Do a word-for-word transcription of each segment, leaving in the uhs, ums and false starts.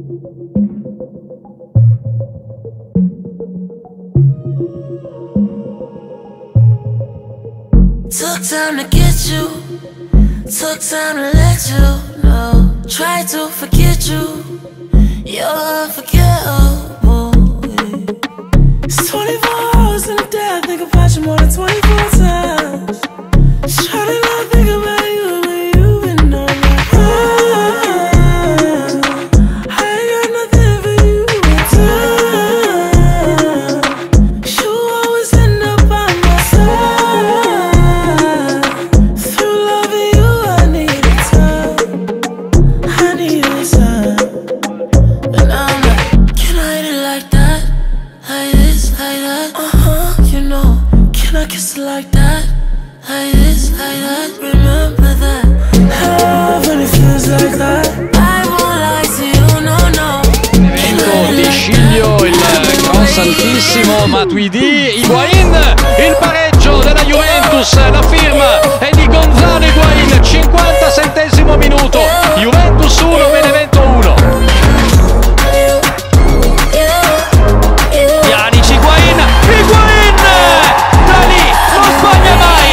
Took time to get you, took time to let you know. Tried to forget you, you're unforgettable. It's twenty-four hours in a day, I think about you more than twenty-four times. Try to not think about you when you've been on my mind. I ain't got nothing for you in time. You always end up by my side. Through loving you, I need a time. I need a time. But now I'm like, can I hit it like that? Like this, like that? Uh-huh, you know. Can I kiss it like that? Like this, like that? Remember that? Love when it feels like that. I won't lie to you, no, no. Evento di Sciglio, il cross altissimo, Matuidi, Higuain, il pareggio della Juventus, la firma è di Gonzalo Higuain, cinquantasettesimo minuto, Juventus uno, Benevento uno. Pjanic, Higuain, Higuain, da lì, non sbaglia mai.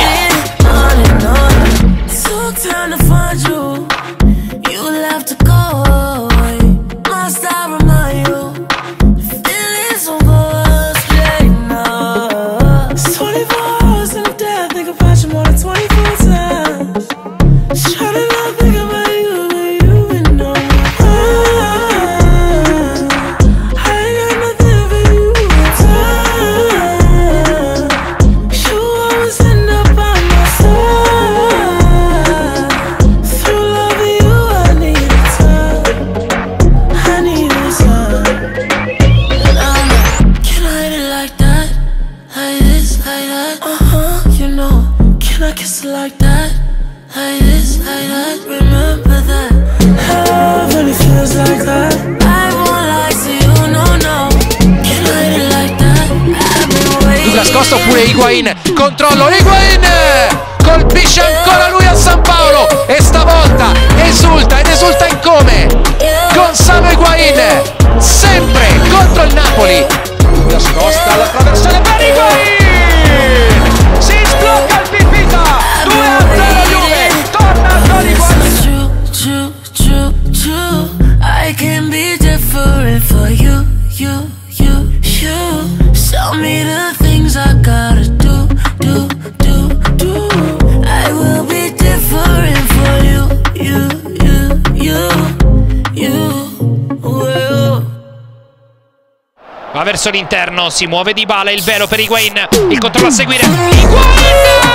Took time to find you, you left to go. Must I remind you, feelings don't go straight now. It's twenty-four hours in a day, I think about you more than twenty-four times. Try to not think about you when you've been on my mind. I ain't got nothing for you in time. You always end up by my side. Through loving you, I need a time. I need a time. And I'm like, can I hit it like that? Like this, like that? Uh-huh, you know. Can I kiss it like that? Like this, like that? Remember that? Love when it feels like that. I won't lie to you, no, no. Can I hit it like that? I've been waiting. Douglas Costa oppure Higuain, controllo, Higuain colpisce ancora lui a San Paolo e stavolta esulta ed esulta in come Gonzalo Higuain, sempre contro il Napoli. Douglas Costa alla traversale per Higuain, si sblocca il Pipita, due a zero Juve, torna con Higuain. True, true, true, true. I can be different for you, you, you, you. Tell me the things I gotta do, do, do, do. I will be different for you, you, you, you, you. Will. Va verso l'interno, si muove Dybala, il velo per Higuain, il controllo a seguire, Higuain!